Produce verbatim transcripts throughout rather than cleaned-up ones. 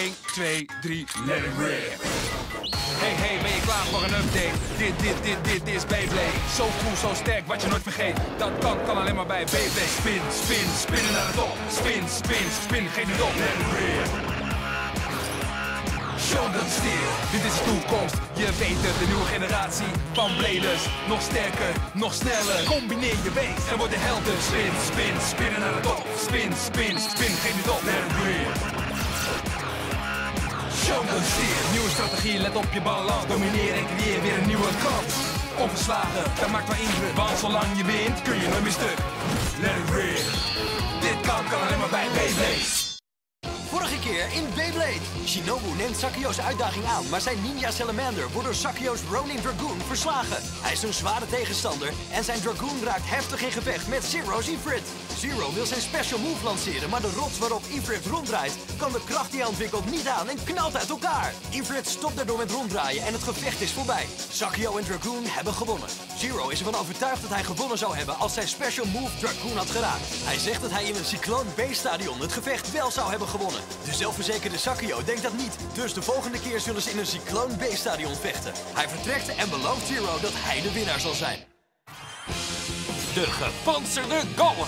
één, twee, drie, let it rip. Hey, hey, ben je klaar voor een update? Dit, dit, dit, dit is Beyblade. Zo cool, zo sterk, wat je nooit vergeet. Dat kan, kan alleen maar bij Beyblade. Spin, spin, spinnen naar de top. Spin, spin, spin, geen het op. Let it rip. Show them steel. Dit is de toekomst, je weet het, de nieuwe generatie van bladers. Nog sterker, nog sneller. Combineer je base en word de helden. Spin, spin, spinnen naar de top. Spin, spin, spin, geen het op. Let it rip. Show them steel. Nieuwe strategie, let op je balans. Domineer en creëer weer een nieuwe kans. Onverslagen, dat maakt wel indruk. Want zolang je wint, kun je nooit meer stuk. Let it rip. Dit kan, kan alleen maar bij Beyblade. Vorige keer in Beyblade. Shinobu neemt Sakio's uitdaging aan, maar zijn ninja Salamander wordt door Sakio's Ronin Dragoon verslagen. Hij is een zware tegenstander en zijn Dragoon raakt heftig in gevecht met Zero's Ifrit. Zero wil zijn special move lanceren, maar de rots waarop Ifrit ronddraait kan de kracht die hij ontwikkelt niet aan en knalt uit elkaar. Ifrit stopt daardoor met ronddraaien en het gevecht is voorbij. Sakio en Dragoon hebben gewonnen. Zero is ervan overtuigd dat hij gewonnen zou hebben als zijn special move Dragoon had geraakt. Hij zegt dat hij in een Cyclone B-stadion het gevecht wel zou hebben gewonnen. De zelfverzekerde Sakio denkt dat niet, dus de volgende keer zullen ze in een Cyclone B-stadion vechten. Hij vertrekt en belooft Zero dat hij de winnaar zal zijn. De gepantserde Golem.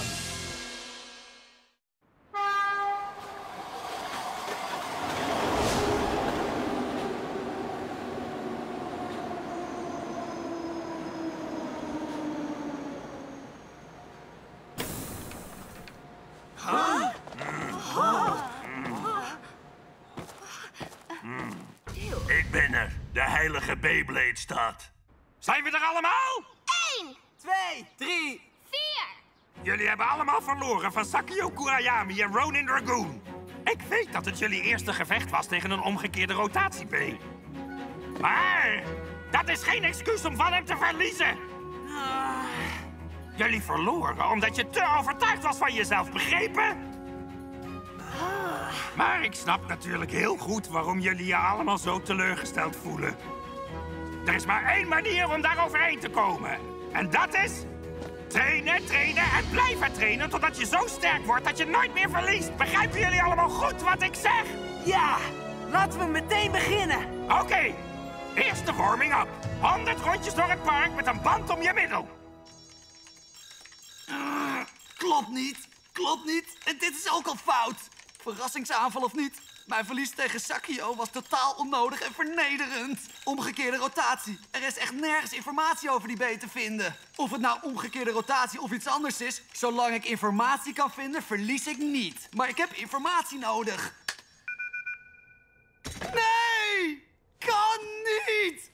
Ik ben er, de heilige Beyblade-stad. Zijn we er allemaal? Eén, Twee, drie. vier. Jullie hebben allemaal verloren van Sakio Kurayami en Ronin Dragoon. Ik weet dat het jullie eerste gevecht was tegen een omgekeerde rotatie-B. Maar dat is geen excuus om van hem te verliezen. Jullie verloren omdat je te overtuigd was van jezelf, begrepen? Maar ik snap natuurlijk heel goed waarom jullie je allemaal zo teleurgesteld voelen. Er is maar één manier om daar overheen te komen. En dat is trainen, trainen en blijven trainen totdat je zo sterk wordt dat je nooit meer verliest. Begrijpen jullie allemaal goed wat ik zeg? Ja, laten we meteen beginnen. Oké, okay. Eerste warming-up. honderd rondjes door het park met een band om je middel. Uh, klopt niet, klopt niet. En dit is ook al fout. Verrassingsaanval of niet, mijn verlies tegen Sakio was totaal onnodig en vernederend. Omgekeerde rotatie. Er is echt nergens informatie over die B te vinden. Of het nou omgekeerde rotatie of iets anders is, zolang ik informatie kan vinden, verlies ik niet. Maar ik heb informatie nodig. Nee! Kan niet!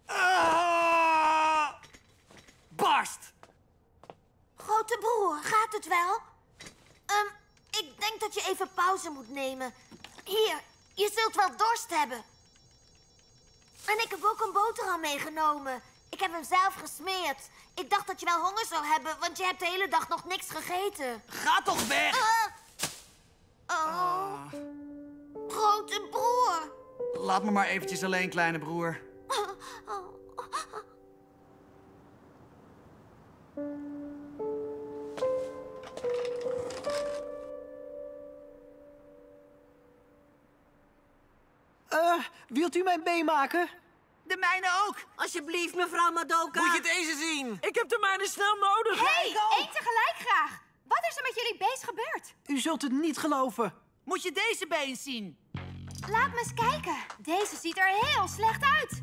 Uh, barst! Grote broer, gaat het wel? Um, ik denk dat je even pauze moet nemen. Hier, je zult wel dorst hebben. En ik heb ook een boterham meegenomen. Ik heb hem zelf gesmeerd. Ik dacht dat je wel honger zou hebben, want je hebt de hele dag nog niks gegeten. Ga toch weg! Uh, oh. Uh. Grote broer. Laat me maar eventjes alleen, kleine broer. Uh, oh. Uh, wilt u mijn B maken? De mijne ook. Alsjeblieft, mevrouw Madoka. Moet je deze zien? Ik heb de mijne snel nodig. Hé, hey, één tegelijk graag. Wat is er met jullie beest gebeurd? U zult het niet geloven. Moet je deze been zien? Laat me eens kijken. Deze ziet er heel slecht uit.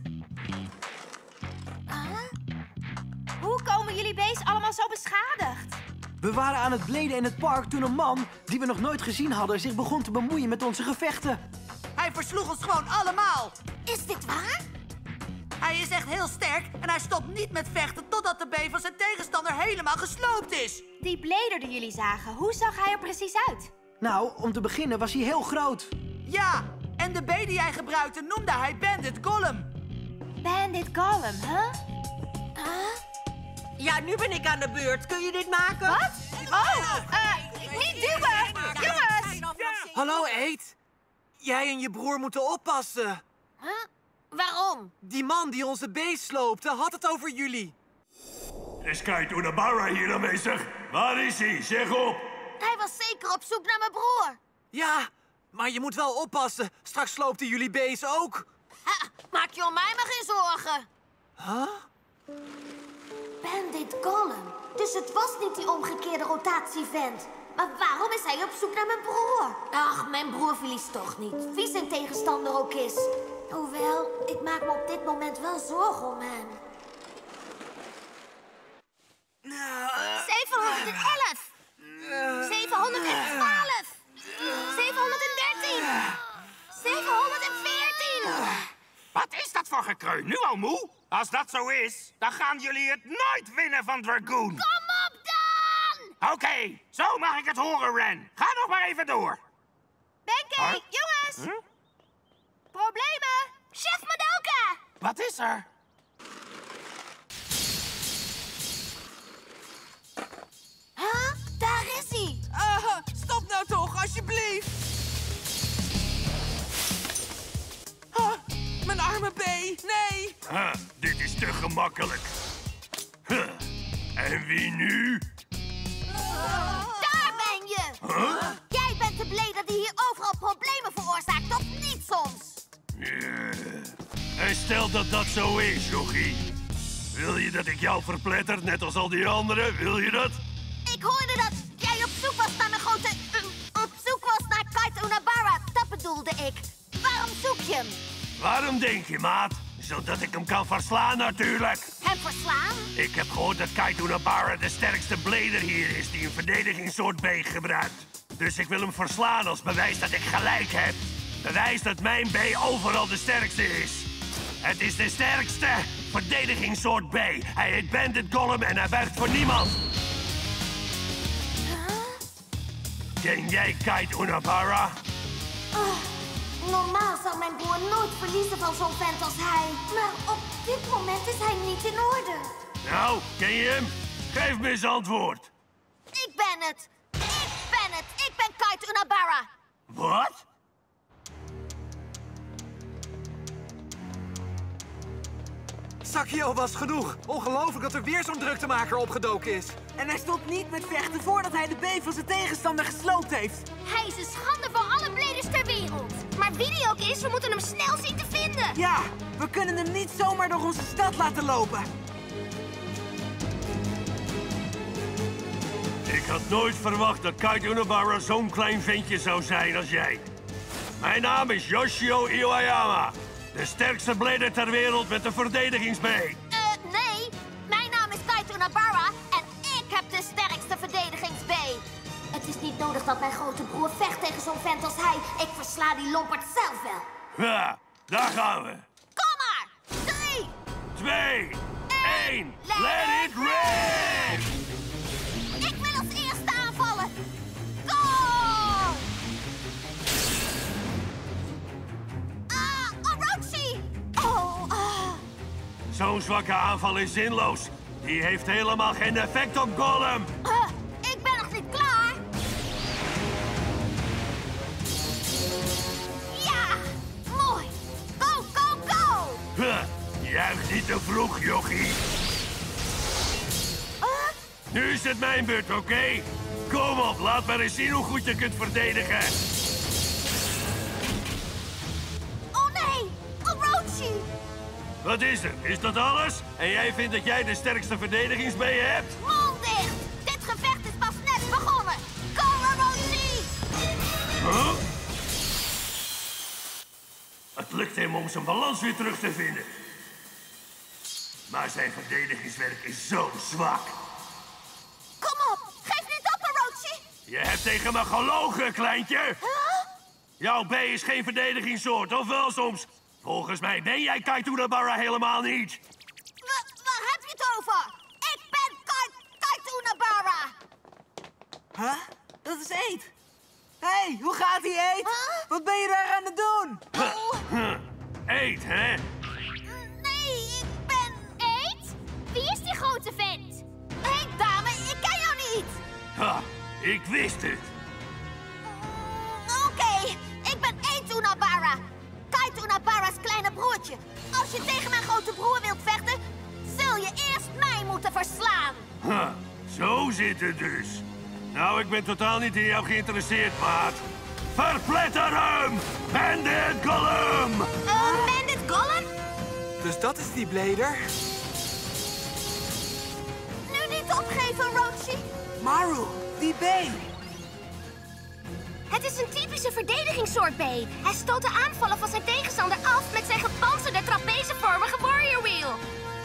Huh? Hoe komen jullie beest allemaal zo beschadigd? We waren aan het bleden in het park toen een man, die we nog nooit gezien hadden, zich begon te bemoeien met onze gevechten. Hij versloeg ons gewoon allemaal. Is dit waar? Hij is echt heel sterk en hij stopt niet met vechten totdat de been van zijn tegenstander helemaal gesloopt is. Die blader die jullie zagen, hoe zag hij er precies uit? Nou, om te beginnen was hij heel groot. Ja, en de B die hij gebruikte noemde hij Bandit Golem. Bandit Golem, hè? Huh? Huh? Ja, nu ben ik aan de beurt. Kun je dit maken? Wat? Oh, uh, niet duwen! Jongens! Hallo, Eet. Jij en je broer moeten oppassen. Huh? Waarom? Die man die onze beest sloopte had het over jullie. Is Kaito Nabara hier aanwezig? Waar is hij? Zeg op! Hij was zeker op zoek naar mijn broer. Ja, Maar je moet wel oppassen. Straks sloopt hij jullie beest ook. Ha, maak je om mij maar geen zorgen. Huh? Bandit Gollum. Dus het was niet die omgekeerde rotatievent. Maar waarom is hij op zoek naar mijn broer? Ach, mijn broer verliest toch niet. Wie zijn tegenstander ook is. Hoewel, ik maak me op dit moment wel zorgen om hem. zevenhonderdelf. zevenhonderdtwaalf. zevenhonderddertien. zevenhonderdveertien. Wat is dat voor gekreun? Nu al moe? Als dat zo is, dan gaan jullie het nooit winnen van Dragoon. Kom op dan! Oké, okay, zo mag ik het horen, Ren. Ga nog maar even door. Benkei, Huh? jongens! Huh? Problemen? Chef Madoka! Wat is er? Huh? Daar is hij! Uh, stop nou toch, alsjeblieft. Huh, mijn arme B, nee. Ha, dit is te gemakkelijk. Huh. En wie nu? Daar ben je! Huh? Jij bent de blade die hier overal problemen veroorzaakt, of niet soms? Yeah. En stel dat dat zo is, jochie. Wil je dat ik jou verpletter, net als al die anderen? Wil je dat? Ik hoorde dat jij op zoek was naar mijn grote... uh, op zoek was naar Kaito Nabara. Dat bedoelde ik. Waarom zoek je hem? Waarom denk je, maat? Zodat ik hem kan verslaan, natuurlijk. Hem verslaan? Ik heb gehoord dat Kaito Nabara de sterkste blader hier is die een verdedigingssoort B gebruikt. Dus ik wil hem verslaan als bewijs dat ik gelijk heb. Bewijs dat mijn B overal de sterkste is. Het is de sterkste verdedigingssoort B. Hij heet Bandit Gollum en hij werkt voor niemand. Huh? Ken jij Kaito Nabara? Oh, normaal zou mijn broer nooit verliezen van zo'n vent als hij. Maar op dit moment is hij niet in orde. Nou, ken je hem? Geef me eens antwoord. Ik ben het. Ik ben het. Ik ben Kaito Nabara. Wat? Sakio was genoeg. Ongelooflijk dat er weer zo'n druktemaker opgedoken is. En hij stopt niet met vechten voordat hij de B van zijn tegenstander gesloopt heeft. Hij is een schande voor alle bladers ter wereld. Maar wie die ook is, we moeten hem snel zien te vinden. Ja, we kunnen hem niet zomaar door onze stad laten lopen. Ik had nooit verwacht dat Kaito Nabara zo'n klein ventje zou zijn als jij. Mijn naam is Yoshio Iwayama. De sterkste blader ter wereld met de verdedigings-B. Eh, uh, nee. Mijn naam is Kaito Nabara en ik heb de sterkste verdedigings-B. Het is niet nodig dat mijn grote broer vecht tegen zo'n vent als hij. Ik versla die lomperd zelf wel. Ja, daar gaan we. Kom maar! Drie! Twee, één, let it rain! Ik wil als eerste aanvallen. Go! Ah, Orochi! Oh, ah. Zo'n zwakke aanval is zinloos. Die heeft helemaal geen effect op Gollum. Uh, ik ben nog niet klaar. Ja, mooi. Go, go, go! Huh, juich niet te vroeg, jochie. Uh, Nu is het mijn beurt, oké? Okay? Kom op, laat maar eens zien hoe goed je kunt verdedigen. oh nee, Orochi! Wat is er? Is dat alles? En jij vindt dat jij de sterkste verdedigings-B hebt? Mond dicht! Dit gevecht is pas net begonnen. Go, Orochi! Huh? Het lukt hem om zijn balans weer terug te vinden. Maar zijn verdedigingswerk is zo zwak. Kom op, geef niet op, Orochi! Je hebt tegen me gelogen, kleintje. Huh? Jouw B is geen verdedigingssoort, of wel soms? Volgens mij ben jij Kaito Nabara helemaal niet. Wa- waar heb je het over? Ik ben Kai- Kaito Nabara! Huh? Dat is Eet. Hé, hey, hoe gaat ie, Eet? Huh? Wat ben je daar aan het doen? Oh, Huh. Eet, hè? nee, ik ben... Eet? Wie is die grote vent? Hé, hey, dame, ik ken jou niet! Ha, ik wist het. Oké, okay, ik ben Eet Nabara. Kaito Nabara's kleine broertje. Als je tegen mijn grote broer wilt vechten, zul je eerst mij moeten verslaan. Ha, zo zit het dus. Nou, ik ben totaal niet in jou geïnteresseerd, maat. Verpletter hem! Bandit Golem! Uh, Bandit Golem? Dus dat is die blader? Nu niet opgeven, Roshi. Maru, die B. Het is een typische verdedigingssoort B. Hij stoot de aanvallen van zijn tegenstander af met zijn gepantserde trapezevormige Warrior Wheel.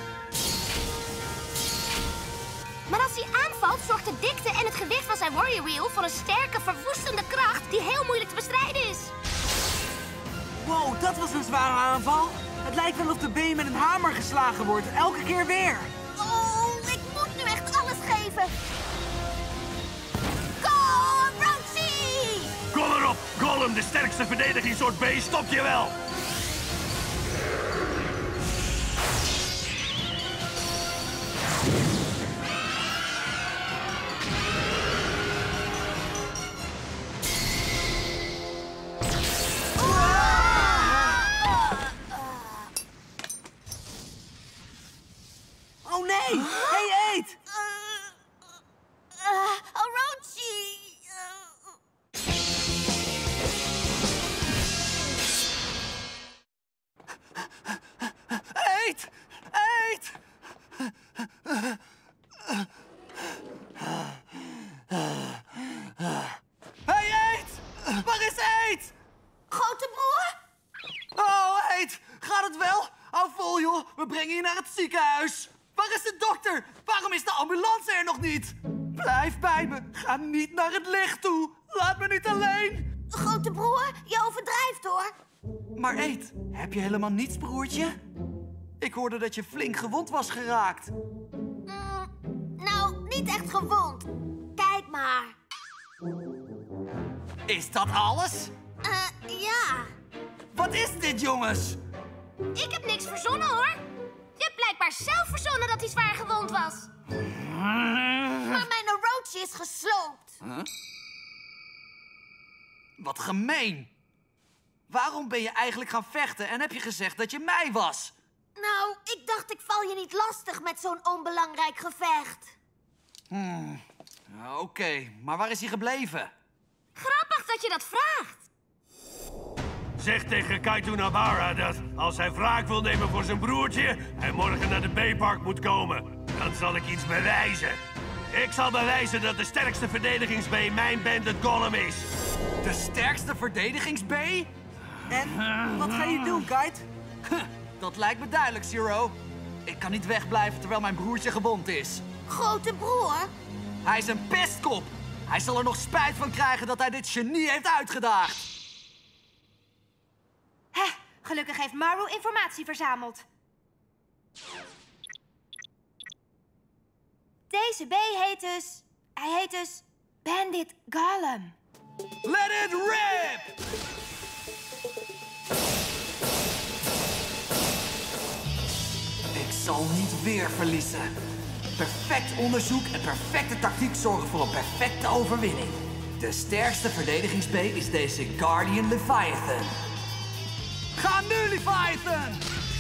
Maar als hij aanvalt, zorgt de dikte en het gewicht van zijn Warrior Wheel voor een sterke, verwoestende kracht die heel moeilijk te bestrijden is. Wow, dat was een zware aanval. Het lijkt wel of de B met een hamer geslagen wordt, elke keer weer. Oh, ik moet nu echt alles geven. Go, Roshi! Kom erop, Golem, de sterkste verdedigingssoort B, stop je wel! Oh nee! Hey, eet! Uh, uh, Orochi! Eet! Eet! Hey, Eet! Waar is Eet? Grote broer? Oh, Eet! Gaat het wel? Hou vol, joh. We brengen je naar het ziekenhuis. Waar is de dokter? Waarom is de ambulance er nog niet? Blijf bij me. Ga niet naar het licht toe. Laat me niet alleen. Grote broer, je overdrijft hoor. Maar Eet, heb je helemaal niets, broertje? Ik hoorde dat je flink gewond was geraakt. Mm, nou, niet echt gewond. Kijk maar. Is dat alles? Eh, uh, ja. Wat is dit, jongens? Ik heb niks verzonnen hoor. Je hebt blijkbaar zelf verzonnen dat hij zwaar gewond was. Maar mijn Orochi is gesloopt. Huh? Wat gemeen. Waarom ben je eigenlijk gaan vechten en heb je gezegd dat je mij was? Nou, ik dacht ik val je niet lastig met zo'n onbelangrijk gevecht. Hmm. Oké, okay. Maar waar is hij gebleven? Grappig dat je dat vraagt. Zeg tegen Kaito Nabara dat als hij wraak wil nemen voor zijn broertje, hij morgen naar de B-park moet komen. Dan zal ik iets bewijzen. Ik zal bewijzen dat de sterkste verdedigings-B mijn Bandit Golem is. De sterkste verdedigings-B? En wat ga je doen, Kite? Dat lijkt me duidelijk, Zero. Ik kan niet wegblijven terwijl mijn broertje gewond is. Grote broer? Hij is een pestkop. Hij zal er nog spijt van krijgen dat hij dit genie heeft uitgedaagd. Heh, gelukkig heeft Maru informatie verzameld. Deze B heet dus... Hij heet dus... Bandit Golem. Let it rip! Ik zal niet weer verliezen. Perfect onderzoek en perfecte tactiek zorgen voor een perfecte overwinning. De sterkste verdedigings-B is deze Guardian Leviathan. Ga nu, Leviathan!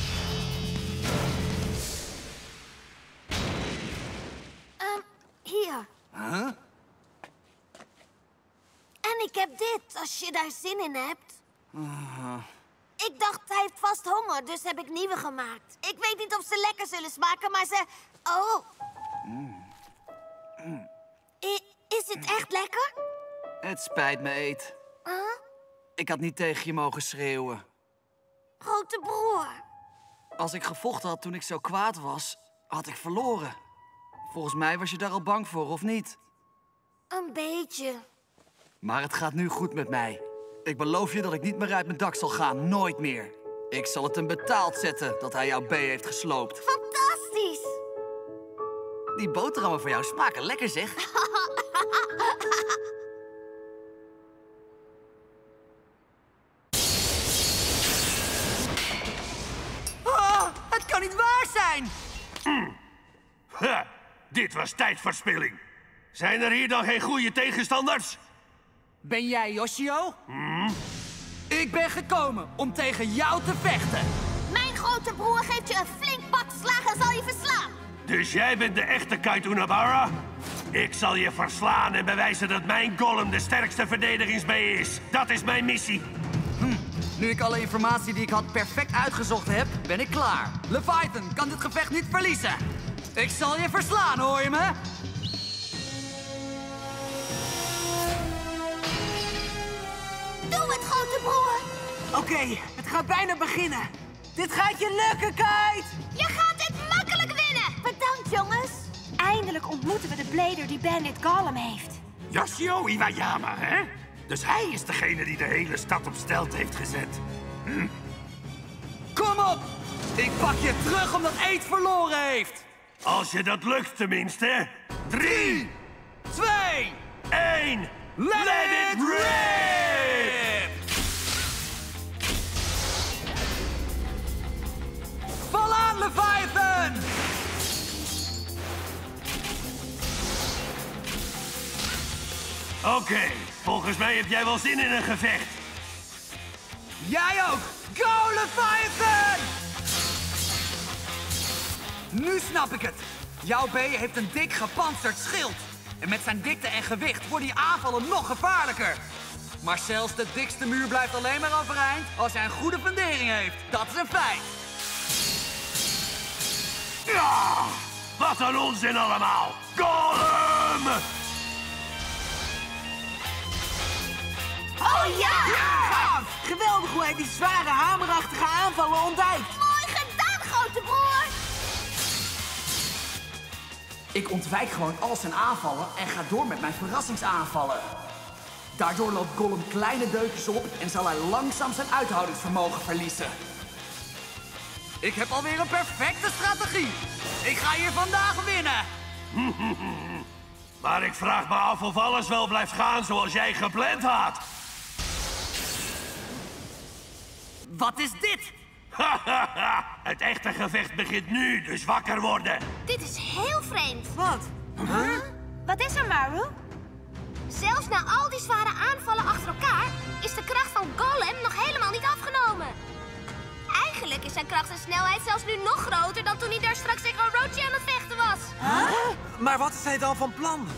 Um, hier. Huh? En ik heb dit, als je daar zin in hebt. Uh. Ik dacht, hij heeft vast honger, dus heb ik nieuwe gemaakt. Ik weet niet of ze lekker zullen smaken, maar ze... Oh. Mm. Mm. I is het echt lekker? Het spijt me, Eet. Huh? Ik had niet tegen je mogen schreeuwen. Grote broer. Als ik gevochten had toen ik zo kwaad was, had ik verloren. Volgens mij was je daar al bang voor, of niet? Een beetje. Maar het gaat nu goed met mij. Ik beloof je dat ik niet meer uit mijn dak zal gaan. Nooit meer. Ik zal het hem betaald zetten dat hij jouw B heeft gesloopt. Fantastisch! Die boterhammen van jou smaken lekker, zeg. Oh, het kan niet waar zijn! Mm. Ha, dit was tijdverspilling. Zijn er hier dan geen goede tegenstanders? Ben jij Yoshio? Hmm? Ik ben gekomen om tegen jou te vechten. Mijn grote broer geeft je een flink pak slagen en zal je verslaan. Dus jij bent de echte Kaito Nabara? Ik zal je verslaan en bewijzen dat mijn golem de sterkste verdedigingsbee is. Dat is mijn missie. Hm. Nu ik alle informatie die ik had perfect uitgezocht heb, ben ik klaar. Leviathan kan dit gevecht niet verliezen. Ik zal je verslaan, hoor je me? Doe het, grote broer. Oké, okay, het gaat bijna beginnen. Dit gaat je lukken, Kite! Je gaat dit makkelijk winnen! Bedankt, jongens. Eindelijk ontmoeten we de blader die Bandit Golem heeft. Yoshio Iwayama, hè? Dus hij is degene die de hele stad op stealth heeft gezet. Hm? Kom op! Ik pak je terug omdat Eet verloren heeft! Als je dat lukt tenminste. Drie, twee, één, let, let it rip! Val aan, Leviathan! Oké, okay, volgens mij heb jij wel zin in een gevecht. Jij ook! Go, Leviathan! Nu snap ik het. Jouw B heeft een dik gepantserd schild. En met zijn dikte en gewicht worden die aanvallen nog gevaarlijker. Maar zelfs de dikste muur blijft alleen maar overeind als hij een goede fundering heeft. Dat is een feit. Ja! Wat een onzin allemaal! Golem! Oh ja! Ja! Geweldig hoe hij die zware, hamerachtige aanvallen ontduikt. Mooi gedaan, grote broer! Ik ontwijk gewoon al zijn aanvallen en ga door met mijn verrassingsaanvallen. Daardoor loopt Golem kleine deukjes op en zal hij langzaam zijn uithoudingsvermogen verliezen. Ik heb alweer een perfecte strategie. Ik ga hier vandaag winnen. Maar ik vraag me af of alles wel blijft gaan zoals jij gepland had. Wat is dit? Het echte gevecht begint nu, dus wakker worden. Dit is heel vreemd. Wat? Huh? Wat is er, Maru? Zelfs na al die zware aanvallen achter elkaar is de kracht van Golem nog helemaal niet afgenomen. Eigenlijk is zijn kracht en snelheid zelfs nu nog groter dan toen hij daar straks tegen Orochi aan het vechten was. Huh? Maar wat is hij dan van plan?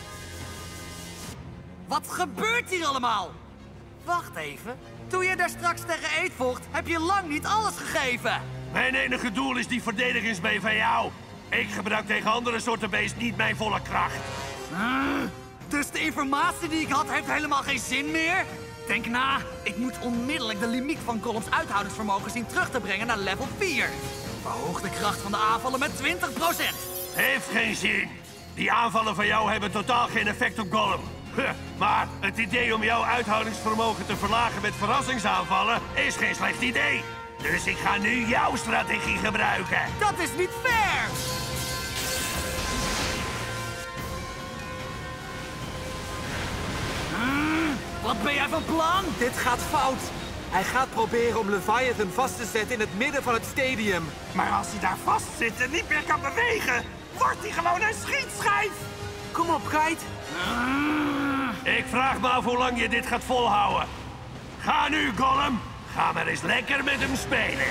Wat gebeurt hier allemaal? Wacht even. Toen je daar straks tegen Eet vocht, heb je lang niet alles gegeven. Mijn enige doel is die verdedigingsbee van jou. Ik gebruik tegen andere soorten beest niet mijn volle kracht. Uh, dus de informatie die ik had heeft helemaal geen zin meer? Denk na, ik moet onmiddellijk de limiet van Golems uithoudingsvermogen zien terug te brengen naar level vier. Verhoog de kracht van de aanvallen met twintig procent. Heeft geen zin. Die aanvallen van jou hebben totaal geen effect op Golem. Huh, maar het idee om jouw uithoudingsvermogen te verlagen met verrassingsaanvallen is geen slecht idee. Dus ik ga nu jouw strategie gebruiken. Dat is niet fair! Hmm, wat ben jij van plan? Dit gaat fout. Hij gaat proberen om Leviathan vast te zetten in het midden van het stadium. Maar als hij daar vast zit en niet meer kan bewegen, wordt hij gewoon een schietschijf. Kom op, Kite. Ik vraag me af hoe lang je dit gaat volhouden. Ga nu, Golem. Ga maar eens lekker met hem spelen.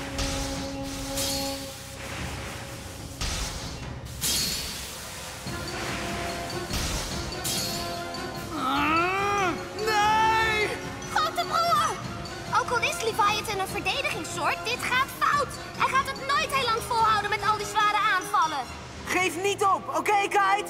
Nee! Grote broer! Ook al is Leviathan een verdedigingssoort, dit gaat fout. Hij gaat het nooit heel lang volhouden met al die zware aanvallen. Geef niet op, oké, okay, Kite?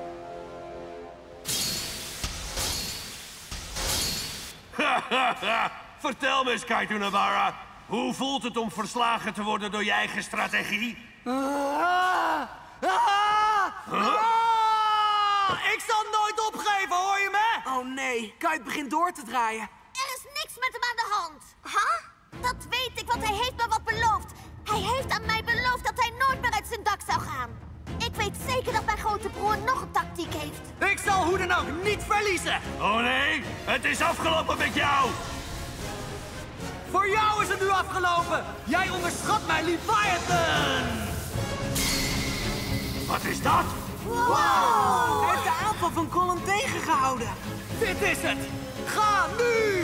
Vertel me eens, Kaito Nabara. Hoe voelt het om verslagen te worden door je eigen strategie? Ah, ah, huh? ah, ik zal nooit opgeven, hoor je me? Oh nee, Kite begint door te draaien. Er is niks met hem aan de hand. Huh? Dat weet ik, want hij heeft me wat beloofd. Hij heeft aan mij beloofd dat hij nooit meer uit zijn dak zou gaan. Ik weet zeker dat mijn grote broer nog een tactiek heeft. Ik zal hoe dan ook niet verliezen. Oh nee, het is afgelopen met jou. Voor jou is het nu afgelopen. Jij onderschat mij, Leviathan. Wat is dat? Wow! Hij heeft de aanval van Golem tegengehouden. Dit is het. Ga nu.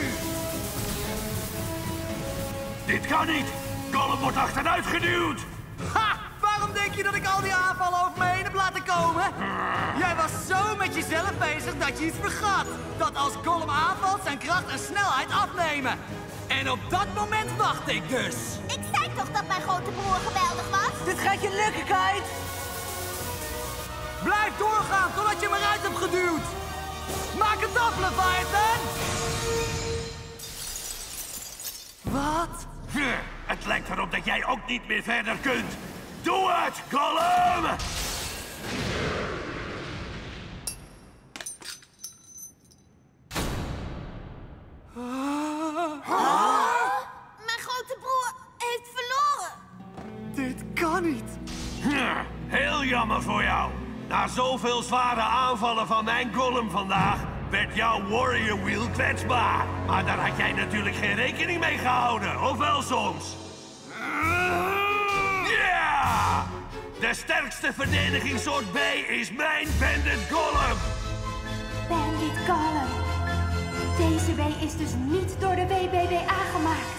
Dit kan niet. Golem wordt achteruit geduwd. Ha! Waarom denk je dat ik al die aanvallen over me heen heb laten komen? gekomen? Jij was zo met jezelf bezig dat je iets vergat. Dat als Gollum aanvalt zijn kracht en snelheid afnemen. En op dat moment wacht ik dus. Ik zei toch dat mijn grote broer geweldig was? Dit gaat je lukken, Kite. Blijf doorgaan totdat je me eruit hebt geduwd. Maak het af, Leviathan. Wat? Het lijkt erop dat jij ook niet meer verder kunt. Doe het, Gollum! Mijn grote broer heeft verloren. Dit kan niet. Heel jammer voor jou. Na zoveel zware aanvallen van mijn Gollum vandaag werd jouw Warrior Wheel kwetsbaar. Maar daar had jij natuurlijk geen rekening mee gehouden, of wel soms? Ja! De sterkste verdedigingssoort B is mijn Bandit Gollum. Bandit Gollum. Deze W is dus niet door de W B B A gemaakt.